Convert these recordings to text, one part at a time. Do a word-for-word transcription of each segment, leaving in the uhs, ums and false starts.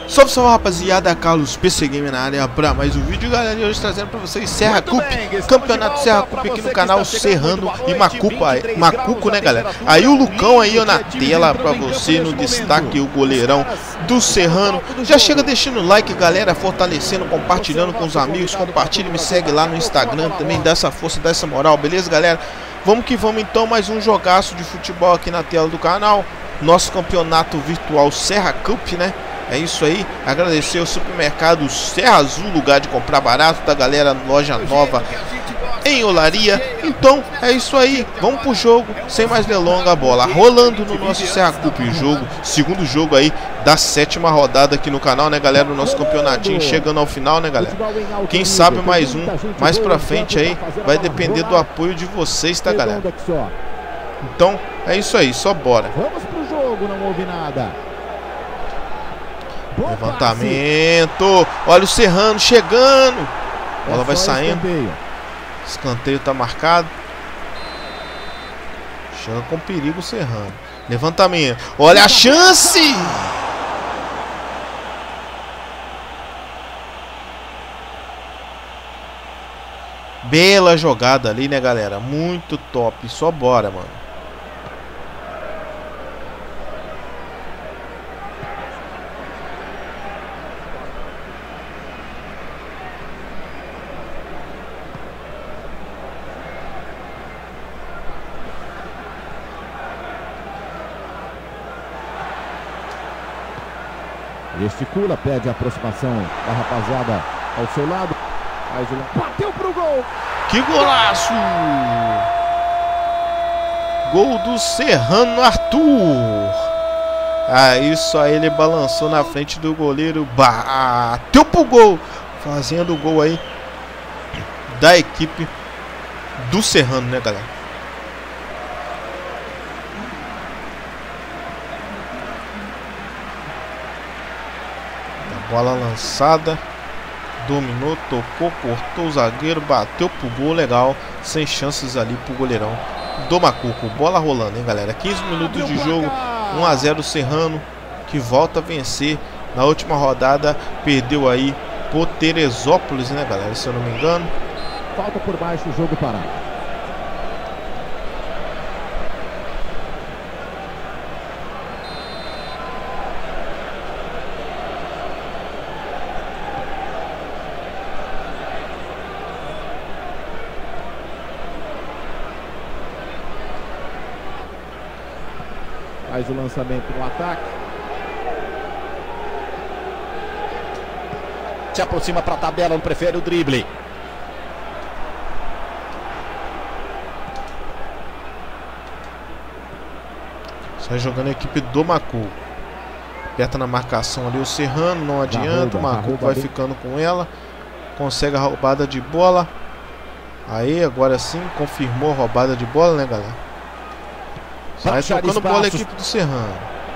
Salve, salve, rapaziada, Carlos P C Game na área para mais um vídeo, galera. E hoje trazendo para vocês Serra Cup, campeonato Serra Cup aqui no canal Serrano e Macuco, aí, Macuco, né, galera? Aí o Lucão aí ó, na tela para você, no destaque, o goleirão do Serrano. Já chega deixando o like, galera, fortalecendo, compartilhando com os amigos, compartilha, me segue lá no Instagram também, dá essa força, dá essa moral, beleza, galera? Vamos que vamos então, mais um jogaço de futebol aqui na tela do canal. Nosso campeonato virtual Serra Cup, né? É isso aí, agradecer ao supermercado Serra Azul, lugar de comprar barato, da galera, loja nova em Olaria. Então, é isso aí, vamos pro jogo, sem mais delonga, a bola rolando no nosso Serra Cup, jogo, segundo jogo aí da sétima rodada aqui no canal, né, galera, o nosso campeonatinho chegando ao final, né, galera. Quem sabe mais um, mais pra frente aí, vai depender do apoio de vocês, tá, galera. Então, é isso aí, só bora. Vamos pro jogo, não houve nada. Levantamento, olha o Serrano chegando, a bola vai saindo, escanteio tá marcado, chega com perigo o Serrano, levantamento, olha a chance, bela jogada ali, né, galera, muito top, só bora, mano. Gesticula, pede a aproximação da rapaziada ao seu lado. Bateu pro gol. Que golaço! Gol do Serrano Arthur. Ah, isso aí, ele balançou na frente do goleiro. Bateu pro gol. Fazendo o gol aí da equipe do Serrano, né, galera? Bola lançada, dominou, tocou, cortou o zagueiro, bateu pro gol, legal, sem chances ali pro goleirão do Macuco. Bola rolando, hein, galera? quinze minutos de jogo, um a zero Serrano, que volta a vencer. Na última rodada, perdeu aí por Teresópolis, né, galera? Se eu não me engano. Falta por baixo, o jogo parado. Faz o lançamento no ataque. Se aproxima para a tabela, não prefere o drible. Sai jogando a equipe do Macuco. Aperta na marcação ali o Serrano, não adianta. O Macuco vai ficando com ela. Consegue a roubada de bola. Aí, agora sim, confirmou a roubada de bola, né, galera? Sai tocando bola a equipe do Serrano.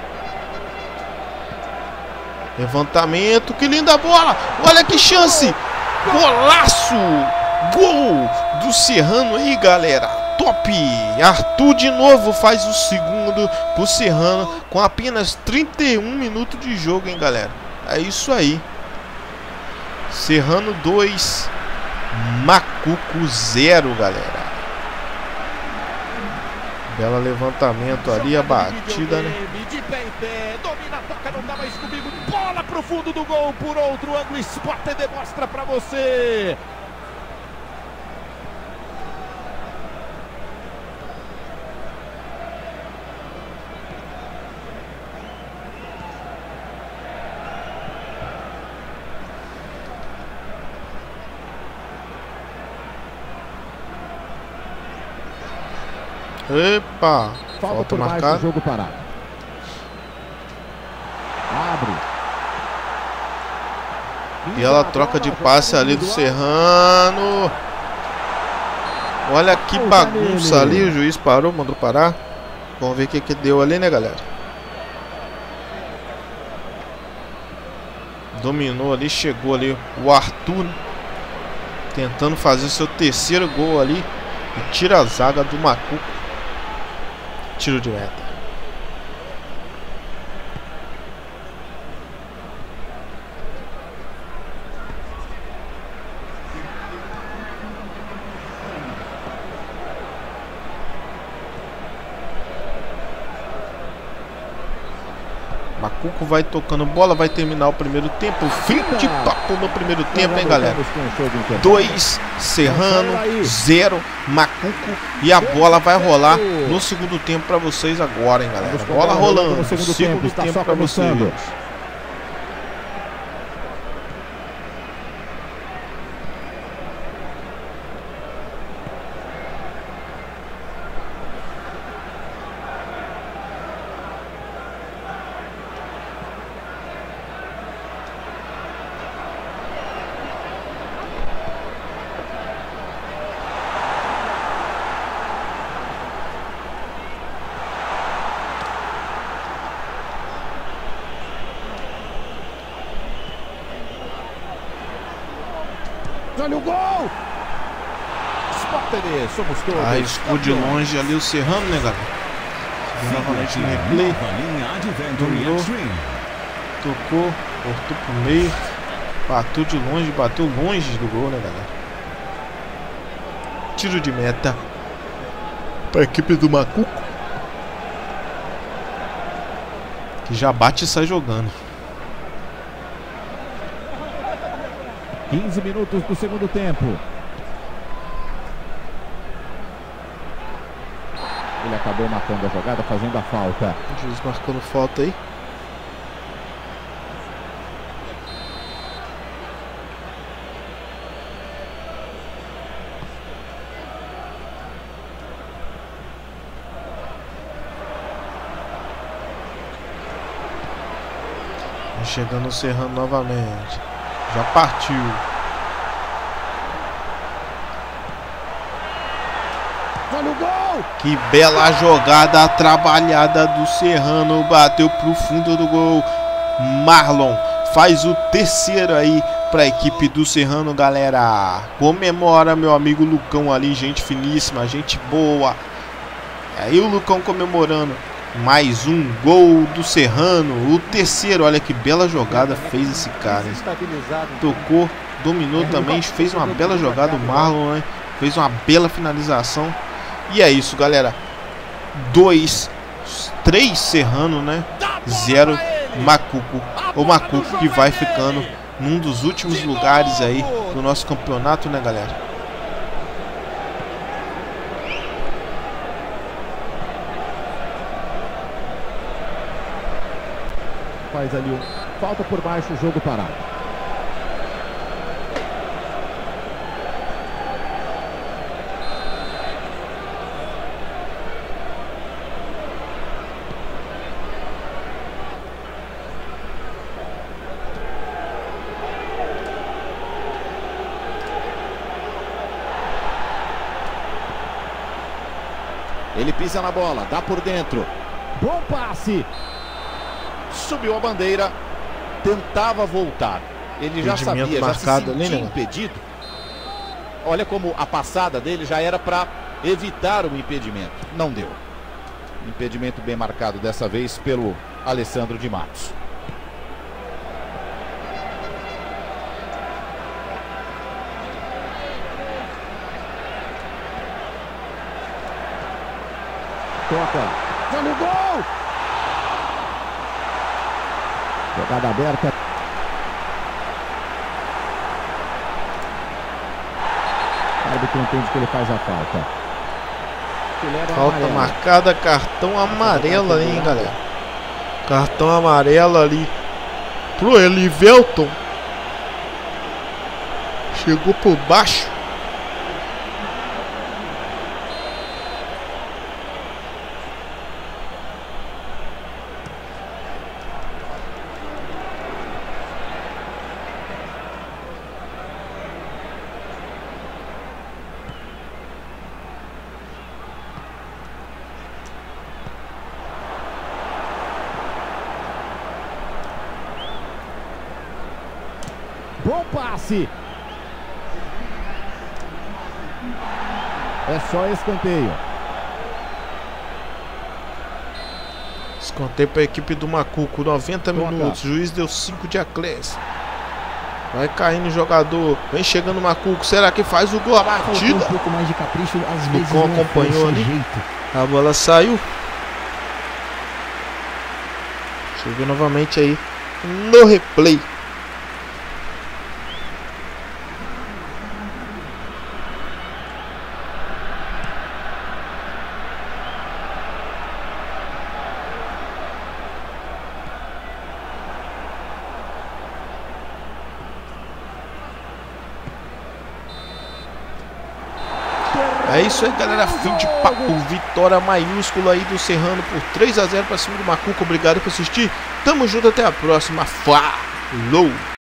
Levantamento, que linda bola! Olha que chance! Golaço! Gol do Serrano aí, galera! Top! Arthur de novo faz o segundo pro Serrano com apenas trinta e um minutos de jogo, hein, galera? É isso aí. Serrano dois, Macuco zero, galera. Bela levantamento ali, a batida, né? De pé em pé, domina, toca, não dá mais comigo. Bola pro fundo do gol, por outro ângulo, Sport demonstra pra você. Epa, falta, falta marcada. Jogo parado. Abre. E ela troca de passe ali do Serrano. Olha que bagunça ali, o juiz parou, mandou parar. Vamos ver o que que deu ali, né, galera? Dominou ali, chegou ali o Arthur, tentando fazer seu terceiro gol ali. E tira a zaga do Macuco. Tiro de meta. Macuco vai tocando bola, vai terminar o primeiro tempo. Fim de papo no primeiro tempo, hein, galera? dois, Serrano, zero, Macuco. E a bola vai rolar no segundo tempo pra vocês agora, hein, galera? Bola rolando no segundo tempo, tempo pra vocês. Olha o gol! Sport T V, somos todos. Ah, escou de longe ali o Serrano, né, galera? Novamente no replay. Dominou, tocou, cortou pro meio. Bateu de longe, bateu longe do gol, né, galera? Tiro de meta para a equipe do Macuco, que já bate e sai jogando. quinze minutos do segundo tempo. Ele acabou matando a jogada, fazendo a falta. O juiz marcando falta aí. Chegando o Serrano novamente. Já partiu. Olha o gol! Que bela jogada trabalhada do Serrano. Bateu pro fundo do gol. Marlon faz o terceiro aí para a equipe do Serrano, galera. Comemora meu amigo Lucão ali, gente finíssima, gente boa. Aí o Lucão comemorando. Mais um gol do Serrano, o terceiro. Olha que bela jogada fez esse cara, hein? Tocou, dominou também, fez uma bela jogada o Marlon, né? Fez uma bela finalização. E é isso, galera. Dois, três Serrano, né? Zero Macuco. O Macuco que vai ficando num dos últimos lugares aí do nosso campeonato, né, galera? Faz ali um falta por baixo, o jogo parado. Ele pisa na bola, dá por dentro. Bom passe. Subiu a bandeira, tentava voltar. Ele já sabia, já se sentia impedido. Olha como a passada dele já era para evitar o impedimento. Não deu. Impedimento bem marcado dessa vez pelo Alessandro de Matos. Toca. Olha o gol! Jogada aberta. O árbitro entende que ele faz a falta. Falta amarela marcada, cartão amarelo aí, hein, galera. Cartão amarelo ali pro Elivelton. Chegou por baixo. Bom passe. É só escanteio. Escanteio para a equipe do Macuco. noventa minutos. Juiz deu cinco de acréscimo. Vai caindo o jogador. Vem chegando o Macuco. Será que faz o gol? A batida. Um pouco mais de capricho, às vezes Lucão acompanhou ali. Jeito. A bola saiu. Deixa eu ver novamente aí no replay. É isso aí, galera, fim de papo, vitória maiúscula aí do Serrano por três a zero para cima do Macuco. Obrigado por assistir, tamo junto, até a próxima, falou!